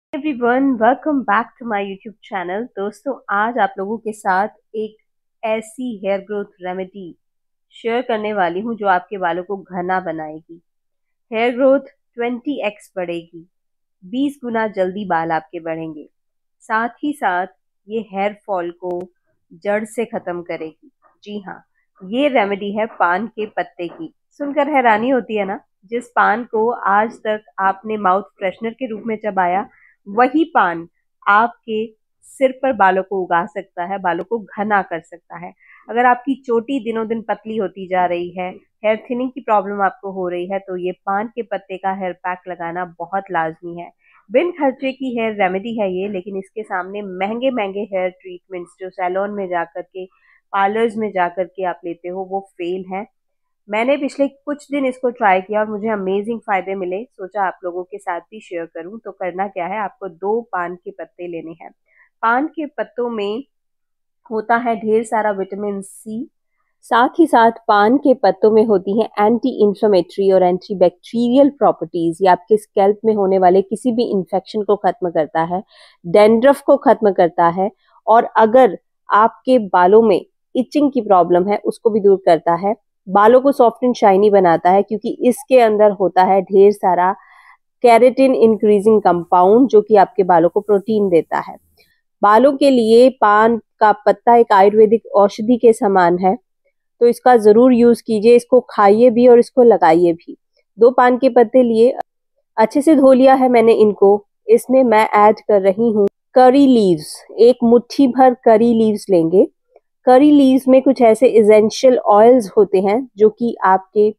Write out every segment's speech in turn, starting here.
Everyone, welcome back to my YouTube channel. दोस्तों, आज आप लोगों के साथ एक ऐसी हेयर ग्रोथ रेमेडी शेयर करने वाली हूं जो आपके बालों को घना बनाएगी। हेयर ग्रोथ 20x बढ़ेगी, 20 गुना जल्दी बाल आपके बढ़ेंगे। साथ ही साथ ये हेयर फॉल को जड़ से खत्म करेगी। जी हाँ, ये रेमेडी है पान के पत्ते की। सुनकर हैरानी होती है ना, जिस पान को आज तक आपने माउथ फ्रेशनर के रूप में चबाया, वही पान आपके सिर पर बालों को उगा सकता है, बालों को घना कर सकता है। अगर आपकी चोटी दिनों दिन पतली होती जा रही है, हेयर थिनिंग की प्रॉब्लम आपको हो रही है, तो ये पान के पत्ते का हेयर पैक लगाना बहुत लाजमी है। बिन खर्चे की हेयर रेमेडी है ये, लेकिन इसके सामने महंगे महंगे हेयर ट्रीटमेंट्स जो सैलून में जाकर के, पार्लर्स में जाकर के आप लेते हो, वो फेल हैं। मैंने पिछले कुछ दिन इसको ट्राई किया और मुझे अमेजिंग फायदे मिले। सोचा आप लोगों के साथ भी शेयर करूं। तो करना क्या है, आपको 2 पान के पत्ते लेने हैं। पान के पत्तों में होता है ढेर सारा विटामिन सी। साथ ही साथ पान के पत्तों में होती हैं एंटी इंफ्लेमेटरी और एंटी बैक्टीरियल प्रॉपर्टीज। ये आपके स्कैल्प में होने वाले किसी भी इंफेक्शन को खत्म करता है, डैंड्रफ को खत्म करता है, और अगर आपके बालों में इचिंग की प्रॉब्लम है उसको भी दूर करता है। बालों को सॉफ्ट एंड शाइनी बनाता है, क्योंकि इसके अंदर होता है ढेर सारा केराटिन इंक्रीजिंग कंपाउंड जो कि आपके बालों को प्रोटीन देता है। बालों के लिए पान का पत्ता एक आयुर्वेदिक औषधि के समान है, तो इसका जरूर यूज कीजिए। इसको खाइए भी और इसको लगाइए भी। 2 पान के पत्ते लिए, अच्छे से धो लिया है मैंने इनको। इसमें मैं ऐड कर रही हूँ करी लीव्स। एक मुट्ठी भर करी लीव्स लेंगे। करी लीव्स में कुछ ऐसे एसेंशियल ऑयल्स होते हैं जो कि आपके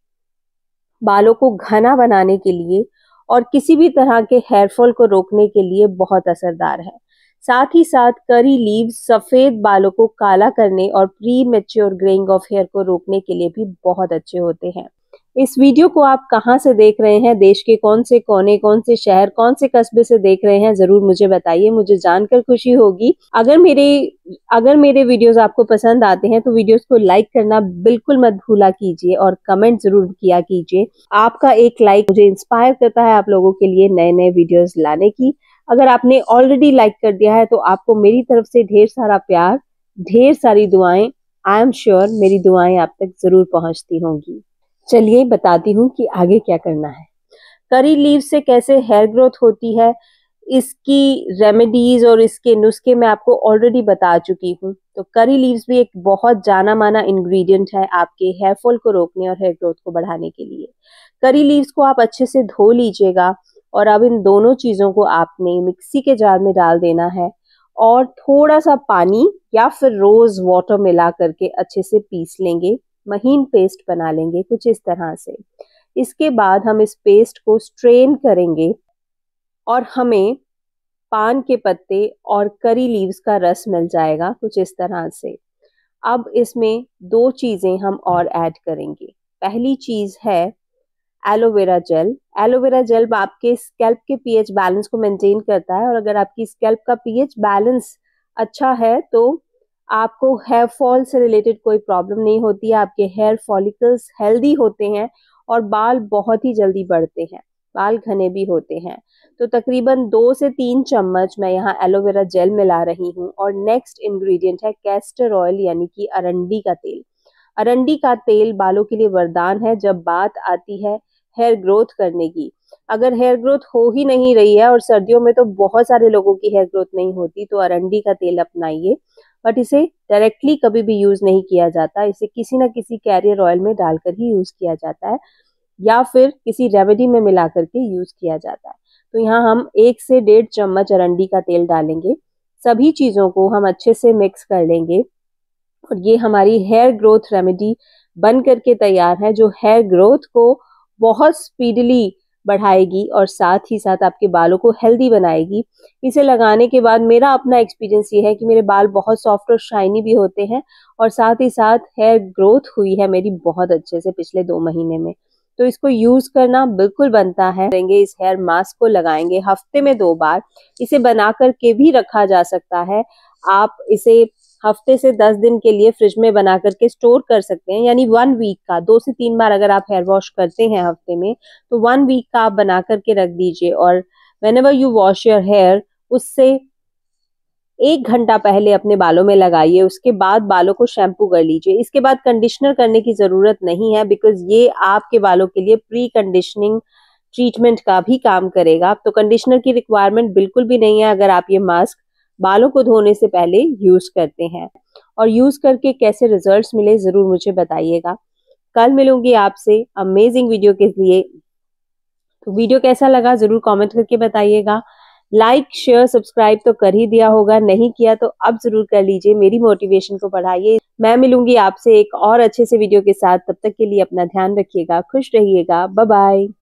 बालों को घना बनाने के लिए और किसी भी तरह के हेयर फॉल को रोकने के लिए बहुत असरदार है। साथ ही साथ करी लीव्स सफेद बालों को काला करने और premature greying of hair को रोकने के लिए भी बहुत अच्छे होते हैं। इस वीडियो को आप कहां से देख रहे हैं, देश के कौन से कोने, कौन से शहर, कौन से कस्बे से देख रहे हैं, जरूर मुझे बताइए। मुझे जानकर खुशी होगी। अगर मेरे वीडियोस आपको पसंद आते हैं तो वीडियोस को लाइक करना बिल्कुल मत भूला कीजिए और कमेंट जरूर किया कीजिए। आपका एक लाइक मुझे इंस्पायर करता है आप लोगों के लिए नए नए वीडियोस लाने की। अगर आपने ऑलरेडी लाइक कर दिया है तो आपको मेरी तरफ से ढेर सारा प्यार, ढेर सारी दुआएं। आई एम श्योर मेरी दुआएं आप तक जरूर पहुंचती होंगी। चलिए बताती हूँ कि आगे क्या करना है। करी लीव से कैसे हेयर ग्रोथ होती है, इसकी रेमेडीज और इसके नुस्खे मैं आपको ऑलरेडी बता चुकी हूँ। तो करी लीव्स भी एक बहुत जाना माना इंग्रेडिएंट है आपके हेयर फॉल को रोकने और हेयर ग्रोथ को बढ़ाने के लिए। करी लीव्स को आप अच्छे से धो लीजिएगा और अब इन दोनों चीजों को आपने मिक्सी के जार में डाल देना है और थोड़ा सा पानी या फिर रोज वाटर मिला करके अच्छे से पीस लेंगे। महीन पेस्ट बना लेंगे कुछ इस तरह से। इसके बाद हम इस पेस्ट को स्ट्रेन करेंगे और हमें पान के पत्ते और करी लीव्स का रस मिल जाएगा कुछ इस तरह से। अब इसमें 2 चीजें हम और ऐड करेंगे। पहली चीज है एलोवेरा जेल। एलोवेरा जेल आपके स्कैल्प के पीएच बैलेंस को मेंटेन करता है, और अगर आपकी स्कैल्प का पीएच बैलेंस अच्छा है तो आपको हेयर फॉल से रिलेटेड कोई प्रॉब्लम नहीं होती है। आपके हेयर फॉलिकल्स हेल्दी होते हैं और बाल बहुत ही जल्दी बढ़ते हैं, बाल घने भी होते हैं। तो तकरीबन 2 से 3 चम्मच मैं यहाँ एलोवेरा जेल मिला रही हूँ। और नेक्स्ट इंग्रेडिएंट है कैस्टर ऑयल, यानी कि अरंडी का तेल। अरंडी का तेल बालों के लिए वरदान है जब बात आती है हेयर ग्रोथ करने की। अगर हेयर ग्रोथ हो ही नहीं रही है, और सर्दियों में तो बहुत सारे लोगों की हेयर ग्रोथ नहीं होती, तो अरंडी का तेल अपनाइए। बट इसे डायरेक्टली कभी भी यूज नहीं किया जाता, इसे किसी ना किसी कैरियर ऑयल में डालकर ही यूज किया जाता है या फिर किसी रेमेडी में मिला करके यूज किया जाता है। तो यहाँ हम 1 से 1.5 चम्मच अरंडी का तेल डालेंगे। सभी चीजों को हम अच्छे से मिक्स कर लेंगे और ये हमारी हेयर ग्रोथ रेमेडी बन करके तैयार है, जो हेयर ग्रोथ को बहुत स्पीडली बढ़ाएगी और साथ ही साथ आपके बालों को हेल्दी बनाएगी। इसे लगाने के बाद मेरा अपना एक्सपीरियंस ये है कि मेरे बाल बहुत सॉफ्ट और शाइनी भी होते हैं, और साथ ही साथ हेयर ग्रोथ हुई है मेरी बहुत अच्छे से पिछले 2 महीने में। तो इसको यूज करना बिल्कुल बनता है। इस हेयर मास्क को लगाएंगे हफ्ते में 2 बार। इसे बना करके भी रखा जा सकता है। आप इसे हफ्ते से 10 दिन के लिए फ्रिज में बना करके स्टोर कर सकते हैं, यानी 1 वीक का 2 से 3 बार अगर आप हेयर वॉश करते हैं हफ्ते में, तो 1 वीक का आप बना करके रख दीजिए और whenever you wash your hair, उससे 1 घंटा पहले अपने बालों में लगाइए, उसके बाद बालों को शैम्पू कर लीजिए। इसके बाद कंडीशनर करने की जरूरत नहीं है, बिकॉज ये आपके बालों के लिए प्री कंडीशनिंग ट्रीटमेंट का भी काम करेगा। तो कंडीशनर की रिक्वायरमेंट बिल्कुल भी नहीं है अगर आप ये मास्क बालों को धोने से पहले यूज करते हैं। और यूज करके कैसे रिजल्ट्स मिले जरूर मुझे बताइएगा। कल मिलूंगी आपसे अमेजिंग वीडियो के लिए। तो वीडियो कैसा लगा जरूर कमेंट करके बताइएगा। लाइक शेयर सब्सक्राइब तो कर ही दिया होगा, नहीं किया तो अब जरूर कर लीजिए, मेरी मोटिवेशन को बढ़ाइए। मैं मिलूंगी आपसे एक और अच्छे से वीडियो के साथ, तब तक के लिए अपना ध्यान रखिएगा, खुश रहिएगा, बाय बाय।